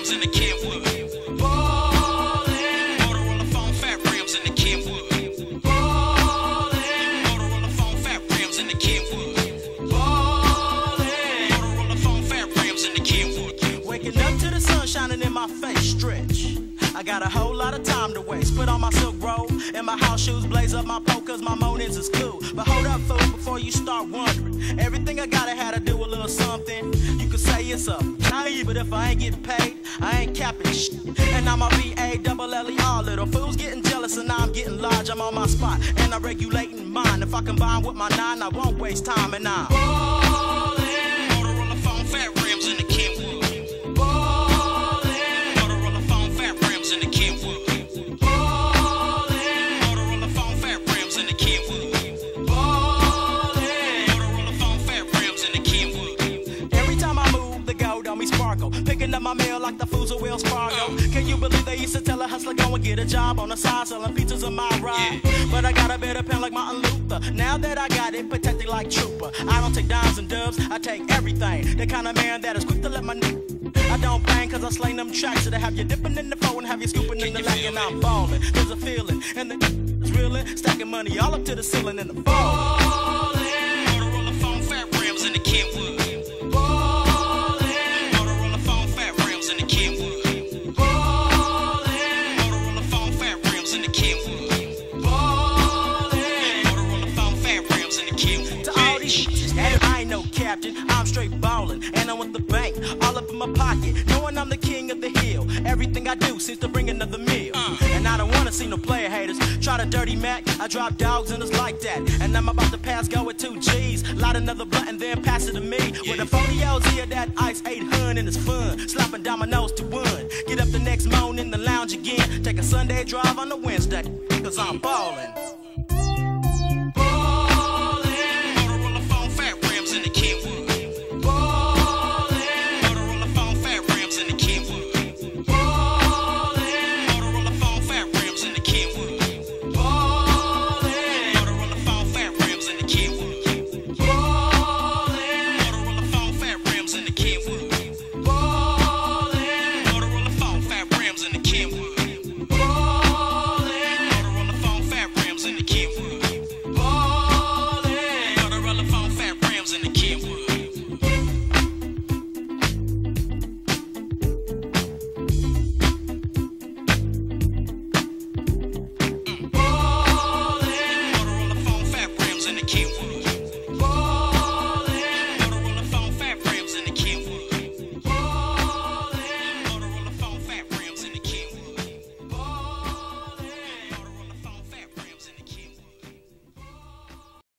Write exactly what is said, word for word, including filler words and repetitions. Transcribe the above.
rims in the Kenwood. Ballin'. Motorola phone, fat rims in the Kenwood. Ballin'. Motorola phone, fat rims in the Kenwood. Ballin'. Motorola phone, fat rims in the Kenwood. Waking up to the sun shining in my face, stretch. I got a whole lot of time to waste. Put on my silk robe and my house shoes, blaze up my pole cause my mornings is cool. But hold up, fool, before you start wondering. Everything I gotta had to do a little something. You could say it's a naive, but if I ain't getting paid, I ain't capping shit. And I'm a B A double L E R. Little fools getting jealous and now I'm getting large. I'm on my spot and I'm regulating mine. If I combine with my nine, I won't waste time and I'm ballin'. Motorola phone, fat rims in the Kenwood. In the Kenwood. Ballin'. Motorola phone, fat rims in the Kenwood. Ballin'. Motorola phone, fat rims in the Kenwood. Every time I move, the gold on me sparkle. Picking up my mail like the fools of Wells Fargo. Uh. Can you believe they used to tell a hustler go and get a job on the side selling pizzas in my ride? Yeah. But I got a better pen like Martin Luther. Now that I got it, protected like Trooper. I don't take dimes and dubs, I take everything. The kind of man that is quick to let my n I don't bang cause I slang them tracks. So they have you dipping in the phone and have you scooping in the lack. And I'm ballin', there's a feeling. And the is reeling, stacking money all up to the ceiling in the ballin'. Motorola phone, fat rims in the Kenwood. Ballin'. Motorola phone, fat rims in the Kenwood. Ballin'. Motorola phone, fat rims in the Kenwood. Ballin'. Motorola phone, fat rims in the Kenwood. To all these, and I ain't no captain, I'm straight ballin'. And I'm with the bank, all up in my pocket, knowing I'm the king of the hill. Everything I do seems to bring another meal. Uh. And I don't wanna see no player haters try to dirty Mac. I drop dogs and it's like that. And I'm about to pass go with two G's. Light another blunt and then pass it to me. Yeah. With a forty L Z of that ice eight hundred and it's fun. Slapping dominoes to one. Get up the next morning in the lounge again. Take a Sunday drive on a Wednesday. Cause I'm ballin'. In the Kenwood.